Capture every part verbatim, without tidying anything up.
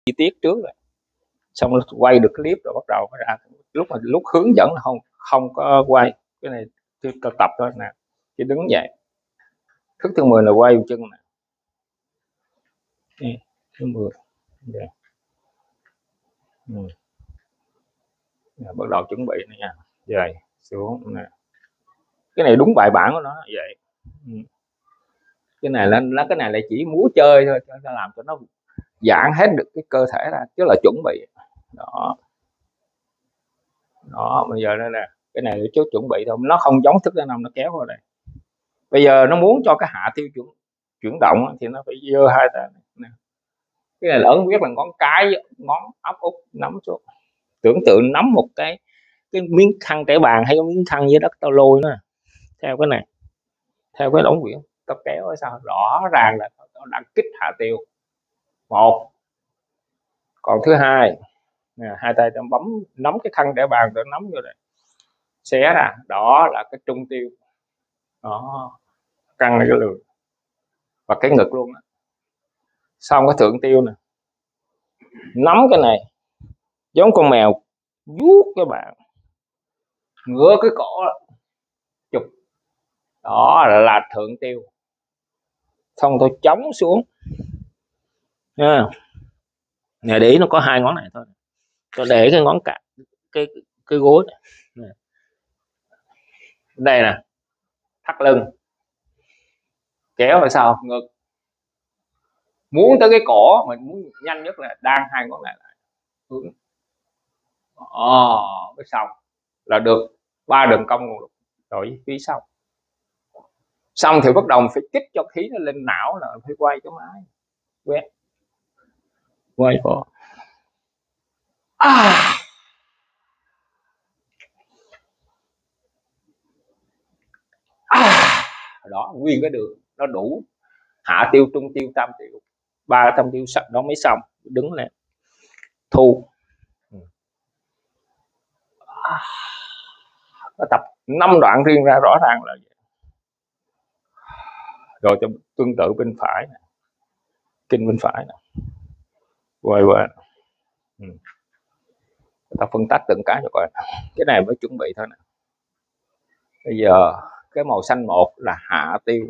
chi tiết trước rồi, xong quay được clip rồi bắt đầu ra. Lúc mà lúc hướng dẫn là không không có quay, cái này tôi tập thôi nè, chỉ đứng dậy. Thức thứ mười là quay chân nè, thứ mười yeah. Ừ. Bắt đầu chuẩn bị nữa nha, rồi xuống nè. Cái này đúng bài bản của nó vậy. Ừ. Cái này là nó cái này lại chỉ múa chơi thôi, cho nó làm cho nó giãn hết được cái cơ thể ra, chứ là chuẩn bị đó. Đó, bây giờ đây nè, cái này là chút chuẩn bị thôi, nó không giống thức thứ năm nó kéo vào đây. Bây giờ nó muốn cho cái hạ tiêu chuẩn chuyển động thì nó phải giơ hai tay nè. Cái này là ấn quyết là ngón cái, ngón áp út nắm xuống, tưởng tượng nắm một cái cái miếng khăn trải bàn hay cái miếng khăn dưới đất tao lôi nó theo cái này, theo cái ống quyển tao kéo ở sao rõ ràng là tao đang kích hạ tiêu một. Còn thứ hai nè, hai tay tao bấm nắm cái khăn trải bàn, tao nắm vô đây xé ra, đó là cái trung tiêu đó, căng cái lưng và cái ngực luôn đó. Xong cái thượng tiêu nè, nắm cái này giống con mèo vuốt các bạn, ngửa cái cổ chụp, đó là thượng tiêu. Xong tôi chống xuống nha, nè để ý nó có hai ngón này thôi, tôi để cái ngón cả cái cái gối này. Đây nè, thắt lưng kéo lại sau ngực, muốn tới cái cổ mình muốn nhanh nhất là đan hai ngón này lại hướng oh, cái xong là được ba đường cong rồi phía sau. Xong thì bắt đầu phải kích cho khí nó lên não, là phải quay cái máy quét quay cổ à. À, đó nguyên cái đường nó đủ hạ tiêu, trung tiêu, tam tiêu, ba tam tiêu sạch đó mới xong. Đứng lên thu à, nó tập năm đoạn riêng ra rõ ràng là vậy. Rồi cho tương tự bên phải này, kinh bên phải này, quay qua ừ. Ta phân tách từng cái cho coi. Cái này mới chuẩn bị thôi nè. Bây giờ cái màu xanh một là hạ tiêu.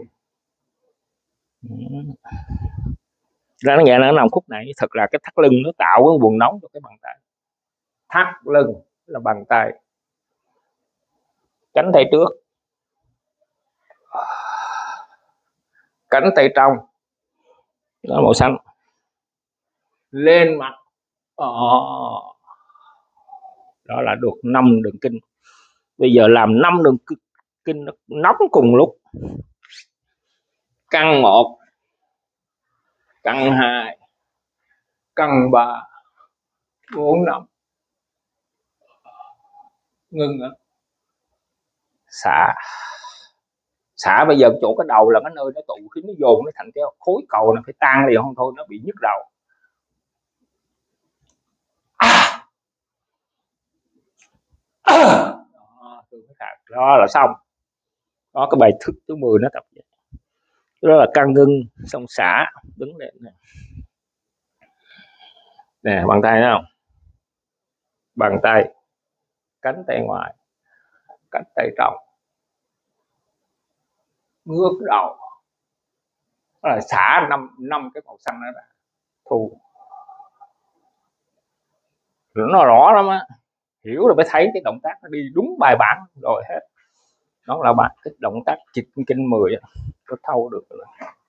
Ra nó nhẹ nó nằm khúc này, thật là cái thắt lưng nó tạo cái vùng nóng cho cái bàn tay. Thắt lưng là bàn tay, cánh tay trước, cánh tay trong, đó màu xanh, lên mặt, đó là được năm đường kinh. Bây giờ làm năm đường kinh nó nóng cùng lúc. Căng một, căng hai, căng ba, bốn, năm, ngưng, xả. Xả bây giờ chỗ cái đầu là cái nơi nó tụ khí, nó dồn nó thành cái khối cầu, nó phải tan liền, không thôi nó bị nhức đầu. À. À. Đó, đó là xong. Đó, cái bài thức thứ mười nó tập vậy. Đó là căng ngưng, xong xả, đứng lên nè. Nè, bàn tay thấy không? Bàn tay, cánh tay ngoài, cánh tay trong, ngước đầu. Đó là xả năm năm cái màu xanh đó là thu. Nó rõ lắm á, hiểu rồi mới thấy cái động tác nó đi đúng bài bản rồi hết. Đó là bạn cái động tác chịch kinh mười có thâu được rồi.